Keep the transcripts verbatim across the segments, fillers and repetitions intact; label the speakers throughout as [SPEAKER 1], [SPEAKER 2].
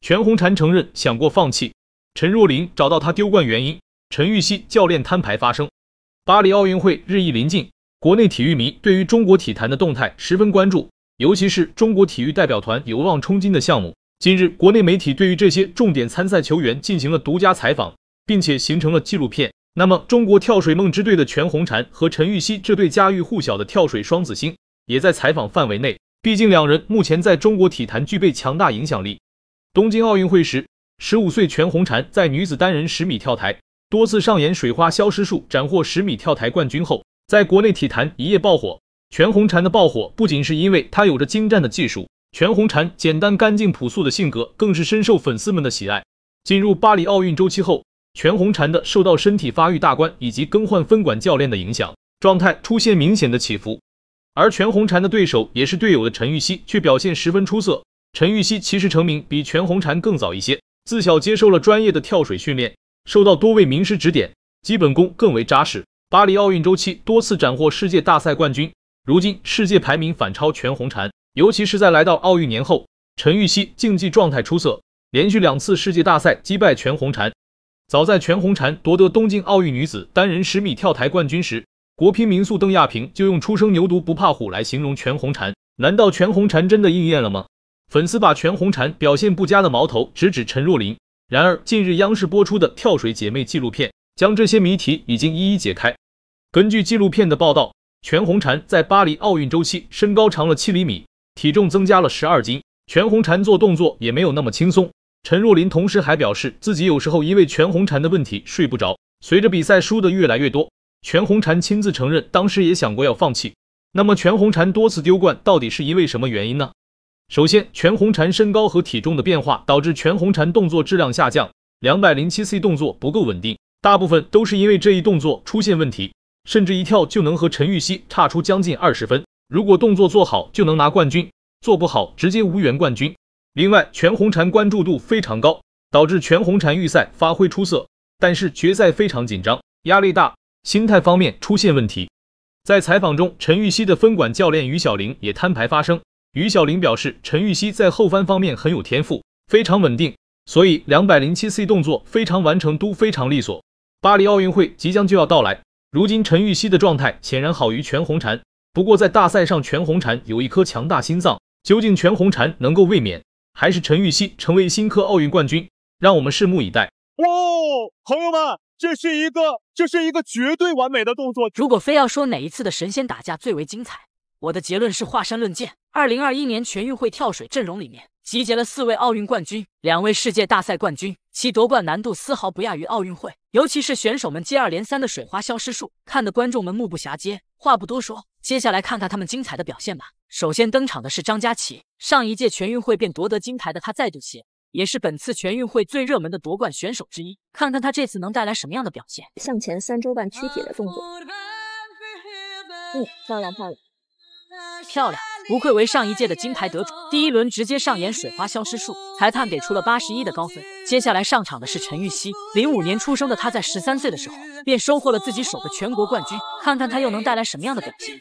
[SPEAKER 1] 全红婵承认想过放弃，陈若琳找到她丢冠原因，陈芋汐教练摊牌发生。巴黎奥运会日益临近，国内体育迷对于中国体坛的动态十分关注，尤其是中国体育代表团有望冲金的项目。近日，国内媒体对于这些重点参赛球员进行了独家采访，并且形成了纪录片。那么，中国跳水梦之队的全红婵和陈芋汐这对家喻户晓的跳水双子星，也在采访范围内。毕竟两人目前在中国体坛具备强大影响力。东京奥运会时，十五岁全红婵在女子单人十米跳台多次上演水花消失术，斩获十米跳台冠军后，在国内体坛一夜爆火。全红婵的爆火不仅是因为她有着精湛的技术，全红婵简单干净朴素的性格更是深受粉丝们的喜爱。进入巴黎奥运周期后，全红婵的受到身体发育大关以及更换分管教练的影响，状态出现明显的起伏。而全红婵的对手也是队友的陈芋汐，却表现十分出色。陈芋汐其实成名比全红婵更早一些，自小接受了专业的跳水训练，受到多位名师指点，基本功更为扎实。巴黎奥运周期多次斩获世界大赛冠军，如今世界排名反超全红婵，尤其是在来到奥运年后，陈芋汐竞技状态出色，连续两次世界大赛击败全红婵。早在全红婵夺得东京奥运女子单人十米跳台冠军时，国乒名宿邓亚萍就用初生牛犊不怕虎来形容全红婵。难道全红婵真的应验了吗？粉丝把全红婵表现不佳的矛头直指陈若琳。然而近日央视播出的跳水姐妹纪录片将这些谜题已经一一解开。根据纪录片的报道，全红婵在巴黎奥运周期身高长了七厘米，体重增加了十二斤。全红婵做动作也没有那么轻松。陈若琳同时还表示，自己有时候因为全红婵的问题睡不着。随着比赛输得越来越多，全红婵亲自承认，当时也想过要放弃。那么全红婵多次丢冠到底是因为什么原因呢？首先，全红婵身高和体重的变化导致全红婵动作质量下降， 两百零七 C 动作不够稳定，大部分都是因为这一动作出现问题，甚至一跳就能和陈芋汐差出将近二十分。如果动作做好就能拿冠军，做不好直接无缘冠军。另外，全红婵关注度非常高，导致全红婵预赛发挥出色，但是决赛非常紧张，压力大，心态方面出现问题。在采访中，陈芋汐的分管教练于晓玲也摊牌发声。于晓玲表示，陈芋汐在后翻方面很有天赋，非常稳定，所以 两百零七 C 动作非常完成度非常利索。巴黎奥运会即将就要到来，如今陈芋汐的状态显然好于全红婵，不过在大赛上全红婵有一颗强大心脏，究竟全红婵能够卫冕，还是陈芋汐成为新科奥运冠军，让我们拭目以待。
[SPEAKER 2] 哦，朋友们，这是一个这是一个绝对完美的动作。
[SPEAKER 3] 如果非要说哪一次的神仙打架最为精彩，我的结论是华山论剑。二零二一年全运会跳水阵容里面集结了四位奥运冠军，两位世界大赛冠军，其夺冠难度丝毫不亚于奥运会。尤其是选手们接二连三的水花消失术，看得观众们目不暇接。话不多说，接下来看看他们精彩的表现吧。首先登场的是张家齐，上一届全运会便夺得金牌的他再度携，也是本次全运会最热门的夺冠选手之一。看看他这次能带来什么样的表现。
[SPEAKER 4] 向前三周半躯体的动作，嗯，漂亮漂亮
[SPEAKER 3] 漂亮，不愧为上一届的金牌得主。第一轮直接上演水花消失术，裁判给出了八十一的高分。接下来上场的是陈芋汐，零五年出生的她在十三岁的时候便收获了自己首个全国冠军，看看她又能带来什么样的表现。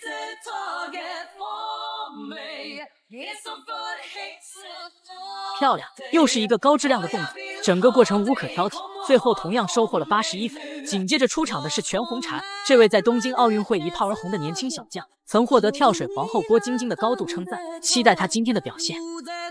[SPEAKER 3] 漂亮，又是一个高质量的动作，整个过程无可挑剔，最后同样收获了八十一分。紧接着出场的是全红婵，这位在东京奥运会一炮而红的年轻小将，曾获得跳水皇后郭晶晶的高度称赞，期待她今天的表现。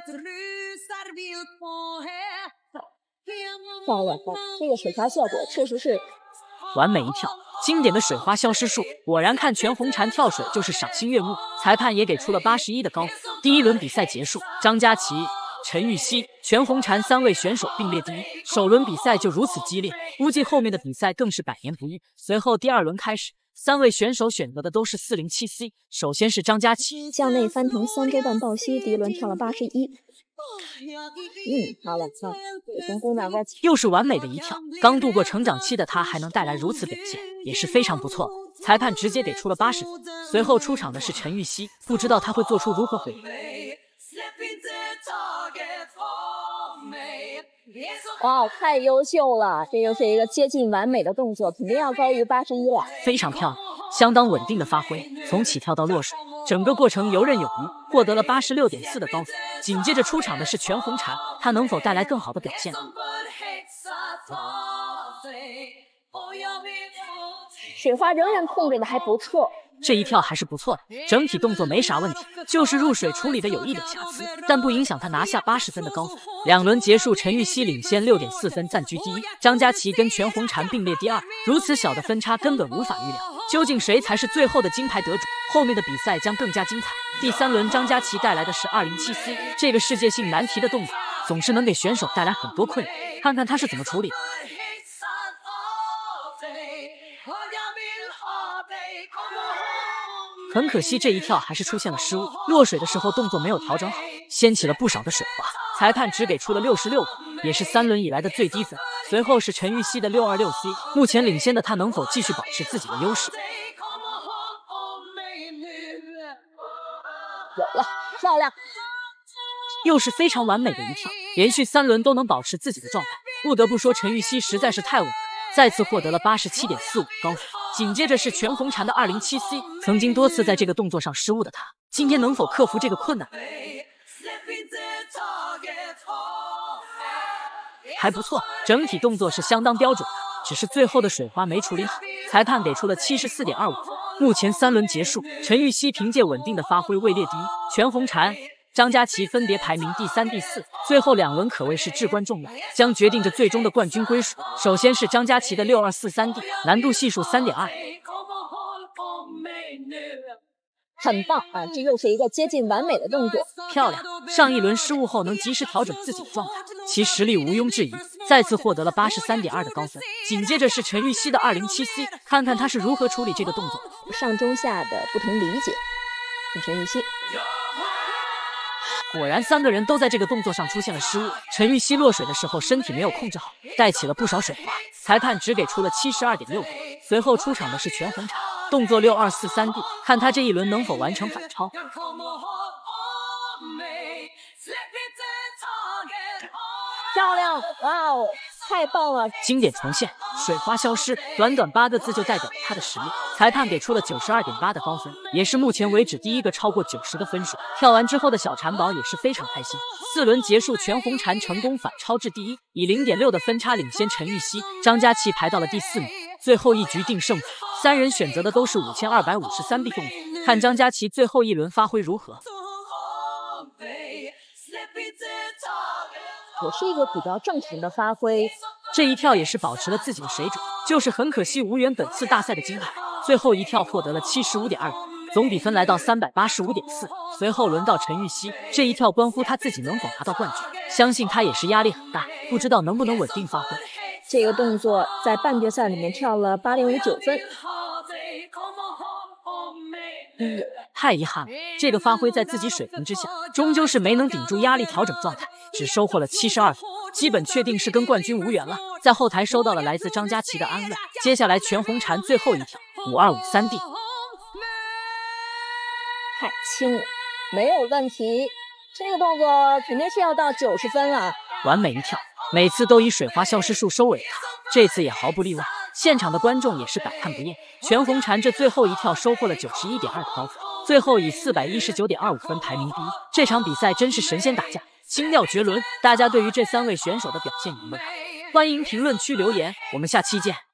[SPEAKER 4] 漂亮，这个水花效果确实是
[SPEAKER 3] 完美一跳。经典的水花消失术，果然看全红婵跳水就是赏心悦目，裁判也给出了八十一的高分。第一轮比赛结束，张家齐、陈芋汐、全红婵三位选手并列第一，首轮比赛就如此激烈，估计后面的比赛更是百年不遇。随后第二轮开始，三位选手选择的都是 四零七 C， 首先是张家齐，
[SPEAKER 4] 向内翻腾三周半抱膝，第一轮跳了八十一。嗯，好了，好，成功拿过，
[SPEAKER 3] 又是完美的一跳。刚度过成长期的他还能带来如此表现，也是非常不错。裁判直接给出了八十分。随后出场的是陈芋汐，不知道他会做出如何回应。
[SPEAKER 4] 哇，太优秀了！这又是一个接近完美的动作，肯定要高于八十一了。
[SPEAKER 3] 非常漂亮，相当稳定的发挥，从起跳到落水，整个过程游刃有余，获得了 八十六点四 的高分。 紧接着出场的是全红婵，她能否带来更好的表现？
[SPEAKER 4] 水花仍然控制的还不错。
[SPEAKER 3] 这一跳还是不错的，整体动作没啥问题，就是入水处理的有一点瑕疵，但不影响他拿下八十分的高分。两轮结束，陈芋汐领先 六点四 分，暂居第一，张佳琪跟全红婵并列第二。如此小的分差根本无法预料，究竟谁才是最后的金牌得主？后面的比赛将更加精彩。第三轮，张佳琪带来的是 二零七 C 这个世界性难题的动作，总是能给选手带来很多困扰，看看他是怎么处理。很可惜，这一跳还是出现了失误，落水的时候动作没有调整好，掀起了不少的水花。裁判只给出了六十六分，也是三轮以来的最低分。随后是陈芋汐的 六二六 C， 目前领先的她能否继续保持自己的优势？
[SPEAKER 4] 有了，漂亮！
[SPEAKER 3] 又是非常完美的一跳，连续三轮都能保持自己的状态。不得不说，陈芋汐实在是太稳了，再次获得了 八十七点四五 高分。紧接着是全红婵的 二零七 C， 曾经多次在这个动作上失误的她，今天能否克服这个困难？还不错，整体动作是相当标准的，只是最后的水花没处理好，裁判给出了 七十四点二五 分。目前三轮结束，陈芋汐凭借稳定的发挥位列第一，全红婵、张佳琪分别排名第三、第四，最后两轮可谓是至关重要，将决定着最终的冠军归属。首先是张佳琪的 六二四 三 D， 难度系数 三点二，
[SPEAKER 4] 很棒啊！这又是一个接近完美的动作，
[SPEAKER 3] 漂亮！上一轮失误后能及时调整自己的状态，其实力无庸置疑，再次获得了 八十三点二 的高分。紧接着是陈芋汐的 二零七 C， 看看她是如何处理这个动作。
[SPEAKER 4] 上中下的不同理解，陈芋汐。
[SPEAKER 3] 果然，三个人都在这个动作上出现了失误。陈芋汐落水的时候身体没有控制好，带起了不少水花，裁判只给出了 七十二点六 分。随后出场的是全红婵，动作 六二四 三 D， 看他这一轮能否完成反超。
[SPEAKER 4] 漂亮！哇哦，太棒了！
[SPEAKER 3] 经典重现，水花消失，短短八个字就代表了他的实力。裁判给出了 九十二点八 的高分，也是目前为止第一个超过九十的分数。跳完之后的小馋宝也是非常开心。四轮结束，全红婵成功反超至第一，以 零点六 的分差领先陈芋汐，张佳琪排到了第四名。最后一局定胜负，三人选择的都是 五千二百五十三 B 动作，看张佳琪最后一轮发挥如何。
[SPEAKER 4] 也是一个比较正常的发挥，
[SPEAKER 3] 这一跳也是保持了自己的水准，就是很可惜无缘本次大赛的金牌。最后一跳获得了 七十五点二 分，总比分来到 三百八十五点四。随后轮到陈芋汐，这一跳关乎他自己能否拿到冠军，相信他也是压力很大，不知道能不能稳定发挥。
[SPEAKER 4] 这个动作在半决赛里面跳了 八点五九 分。
[SPEAKER 3] 嗯，太遗憾了，这个发挥在自己水平之下，终究是没能顶住压力调整状态，只收获了七十二分，基本确定是跟冠军无缘了。在后台收到了来自张佳琪的安慰。接下来全红婵最后一跳 五二五 三 D，
[SPEAKER 4] 太轻了，没有问题。这个动作肯定是要到九十分了，
[SPEAKER 3] 完美一跳，每次都以水花消失术收尾的他，这次也毫不例外。现场的观众也是感叹不厌。全红婵这最后一跳收获了 九十一点二 的高分，最后以 四百一十九点二五 分排名第一。这场比赛真是神仙打架，轻吊绝伦。大家对于这三位选手的表现有没有？欢迎评论区留言，我们下期见。